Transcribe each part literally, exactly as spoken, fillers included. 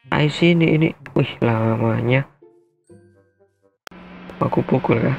Ayo sini ini. Wih, lamanya. Aku pukul ya.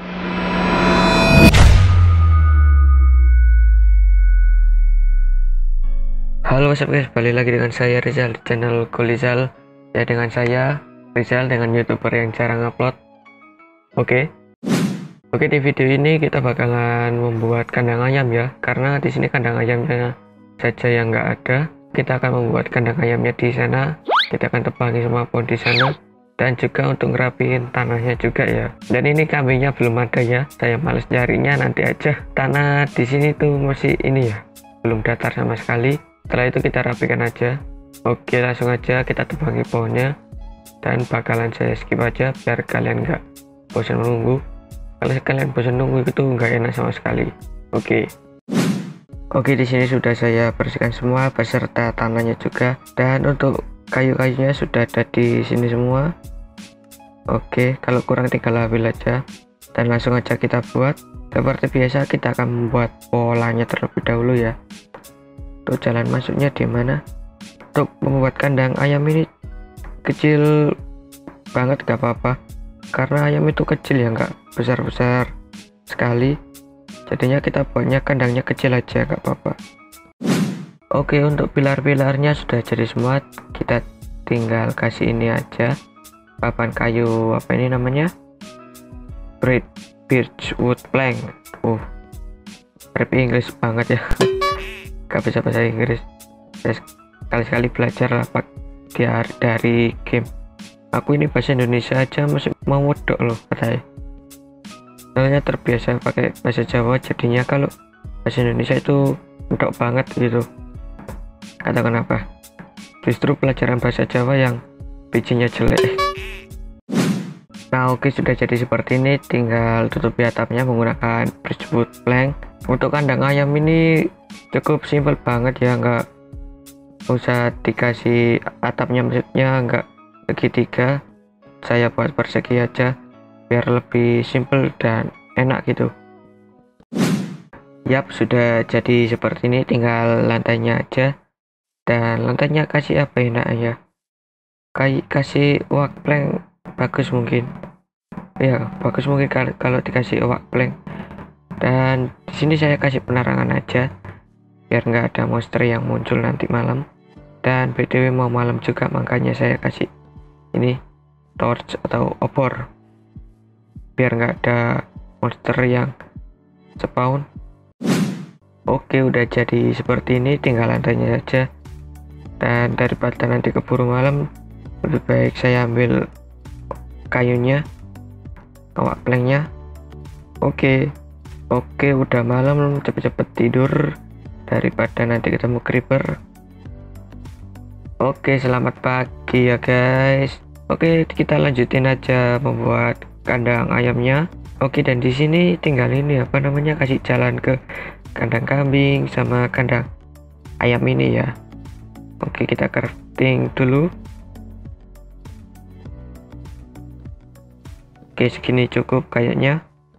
Halo what's up guys, balik lagi dengan saya Rizal di channel Golizal. Ya, dengan saya Rizal, dengan youtuber yang jarang upload. Oke Oke di video ini kita bakalan membuat kandang ayam ya, karena di sini kandang ayamnya saja yang nggak ada. Kita akan membuat kandang ayamnya di sana. Kita akan tebangi semua pohon di sana, dan juga untuk ngerapiin tanahnya juga ya. Dan ini kambingnya belum ada ya, saya males nyarinya, nanti aja. Tanah di sini tuh masih ini ya, belum datar sama sekali. Setelah itu kita rapikan aja. Oke, langsung aja kita tebangi pohonnya, dan bakalan saya skip aja biar kalian nggak bosan menunggu. Kalau kalian bosan nunggu itu nggak enak sama sekali. Oke Oke di sini sudah saya bersihkan semua beserta tanahnya juga, dan untuk kayu-kayunya sudah ada di sini semua. Oke, kalau kurang tinggal ambil aja, dan langsung aja kita buat. Seperti biasa kita akan membuat polanya terlebih dahulu ya. Untuk jalan masuknya di mana? Untuk membuat kandang ayam ini kecil banget gak apa-apa, karena ayam itu kecil ya, nggak besar-besar sekali. Jadinya kita buatnya kandangnya kecil aja, gak apa-apa. Oke, untuk pilar-pilarnya sudah jadi semua. Kita tinggal kasih ini aja, papan kayu apa ini namanya, Birch Birchwood plank. Uh rap Inggris banget ya. Gak bisa bahasa Inggris, sekali-sekali belajar lah pak dia dari game. Aku ini bahasa Indonesia aja masih mau wedok loh katanya, soalnya terbiasa pakai bahasa Jawa, jadinya kalau bahasa Indonesia itu medok banget gitu. Kata kenapa, justru pelajaran bahasa Jawa yang bijinya jelek. Nah oke, sudah jadi seperti ini, tinggal tutupi atapnya menggunakan Birchwood plank. Untuk kandang ayam ini cukup simpel banget ya, nggak usah dikasih atapnya, maksudnya nggak segitiga, saya buat persegi aja biar lebih simple dan enak gitu. Yap, sudah jadi seperti ini, tinggal lantainya aja. Dan lantainya kasih apa enak ya, kayak kasih oak plank bagus mungkin ya, bagus mungkin kalau, kalau dikasih oak plank. Dan di sini saya kasih penerangan aja biar nggak ada monster yang muncul nanti malam. Dan B T W mau malam juga, makanya saya kasih ini torch atau obor biar nggak ada monster yang spawn. Oke, udah jadi seperti ini, tinggal lantainya aja. Dan daripada nanti keburu malam, lebih baik saya ambil kayunya, awak planknya. Oke oke udah malam, cepet-cepet tidur daripada nanti ketemu creeper. Oke, selamat pagi ya guys. Oke, kita lanjutin aja membuat kandang ayamnya. Oke, dan di sini tinggal ini apa namanya, kasih jalan ke kandang kambing sama kandang ayam ini ya. Oke, kita crafting dulu. Oke, segini cukup kayaknya.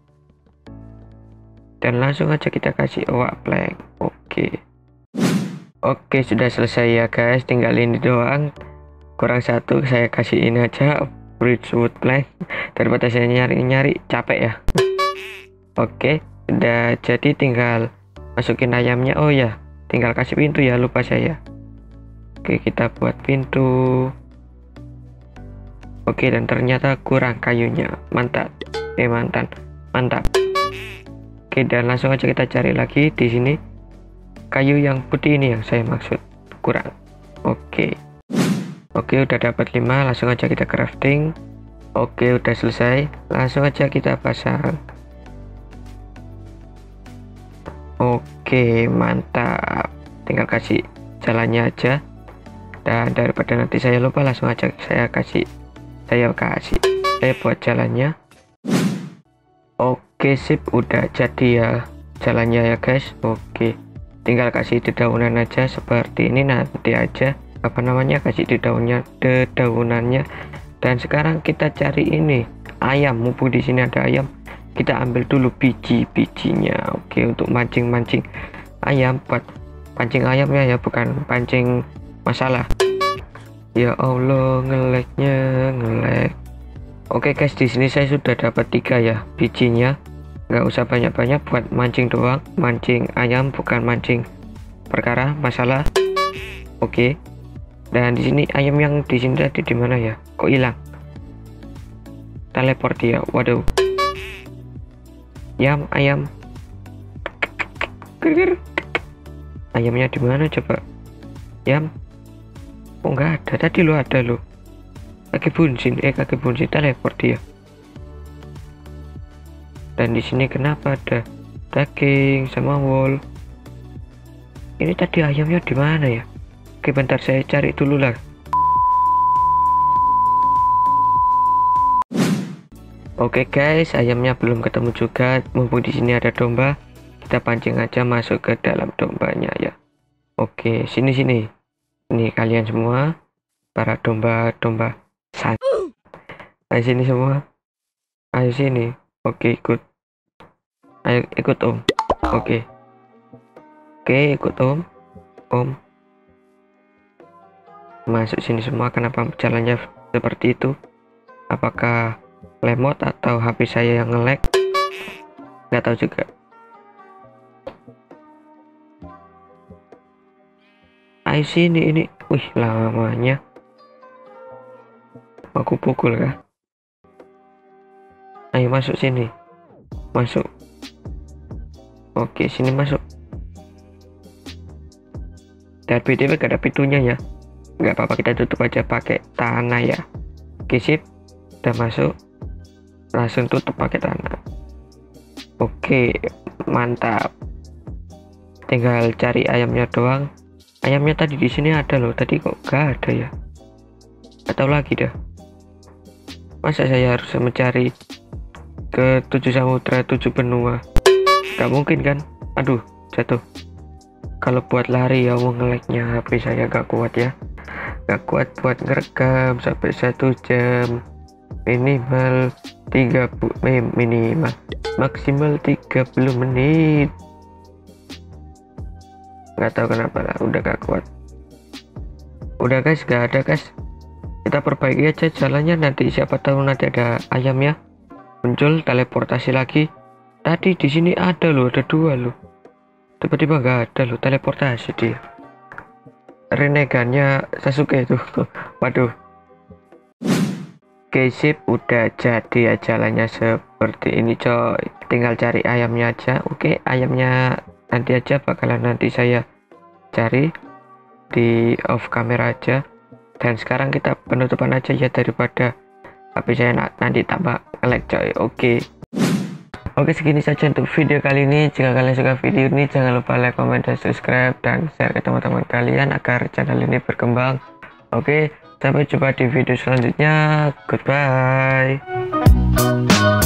Dan langsung aja kita kasih oak plank. Oke Oke, sudah selesai ya guys, tinggal ini doang. Kurang satu, saya kasih ini aja, Birchwood plank, daripada saya nyari-nyari capek ya. Oke, udah jadi, tinggal masukin ayamnya. Oh ya, tinggal kasih pintu ya, lupa saya. Oke, kita buat pintu. Oke, dan ternyata kurang kayunya. Mantap. Eh, mantan. Mantap. Oke, dan langsung aja kita cari lagi di sini. Kayu yang putih ini yang saya maksud, kurang. Oke. Oke, udah dapat lima, langsung aja kita crafting. Oke, udah selesai. Langsung aja kita pasang. Oke, mantap. Tinggal kasih jalannya aja. Dan daripada nanti saya lupa, langsung aja saya kasih saya kasih saya buat jalannya. Oke, sip, udah jadi ya jalannya ya guys. Oke, tinggal kasih dedaunan aja seperti ini, nanti aja apa namanya kasih dedaunya dedaunannya. Dan sekarang kita cari ini ayam, mumpung di sini ada ayam, kita ambil dulu biji-bijinya. Oke, untuk mancing-mancing ayam, buat pancing ayamnya ya, bukan pancing masalah. Ya Allah, ngeleknya ngelek. Oke guys, di sini saya sudah dapat tiga ya bijinya. Nggak usah banyak-banyak, buat mancing doang, mancing ayam bukan mancing perkara masalah. Oke. Dan di sini ayam yang di sini tadi di mana ya? Kok hilang? Teleport dia. Waduh. Ayam, ayam. Ger-ger. Ayamnya di mana coba? Ayam. Oh nggak ada, tadi lo ada lo. Kaki bunsin, eh kaki bunsin teleport dia. Dan di sini kenapa ada daging sama wall? Ini tadi ayamnya di mana ya? Oke, bentar saya cari dulu lah. Oke guys, ayamnya belum ketemu juga. Mumpung di sini ada domba, kita pancing aja masuk ke dalam dombanya ya. Oke, sini sini. Ini kalian semua, para domba-domba san. Ayo sini semua. Ayo sini. Oke, ikut. Ayo ikut Om. Oke. Oke, ikut Om. Om. Masuk sini semua. Kenapa jalannya seperti itu? Apakah lemot atau H P saya yang nge-lag? Nggak tahu juga. Ayo sini ini. Wih, lamanya. Aku pukul kah? Ayo masuk sini. Masuk. Oke, sini masuk. Dan B T W gak ada pintunya ya. Nggak apa-apa, kita tutup aja pakai tanah ya. Oke, sip. Udah masuk. Langsung tutup pakai tanah. Oke, mantap. Tinggal cari ayamnya doang. Ayamnya tadi di sini ada loh. Tadi kok gak ada ya? Atau lagi dah. Masa saya harus mencari ke tujuh samudra tujuh benua? Gak mungkin kan? Aduh, jatuh. Kalau buat lari ya mau ngeleknya H P saya gak kuat ya. Gak kuat buat ngerekam sampai satu jam. Minimal tiga puluh eh, minimal maksimal tiga puluh menit. Nggak tahu kenapa lah, udah gak kuat. Udah guys, gak ada guys. Kita perbaiki aja jalannya, nanti siapa tahu nanti ada ayamnya muncul teleportasi lagi. Tadi di sini ada loh, ada dua loh. Tiba-tiba gak ada loh, teleportasi dia. Renegannya Sasuke itu. Waduh. Oke sip, udah jadi ya jalannya seperti ini coy. Tinggal cari ayamnya aja. Oke, ayamnya nanti aja bakalan nanti saya cari di off kamera aja. Dan sekarang kita penutupan aja ya, daripada H P saya nanti tambah nge-lag coy. Oke. Oke, segini saja untuk video kali ini. Jika kalian suka video ini, jangan lupa like, comment, dan subscribe, dan share ke teman-teman kalian agar channel ini berkembang. Oke, sampai jumpa di video selanjutnya. Goodbye.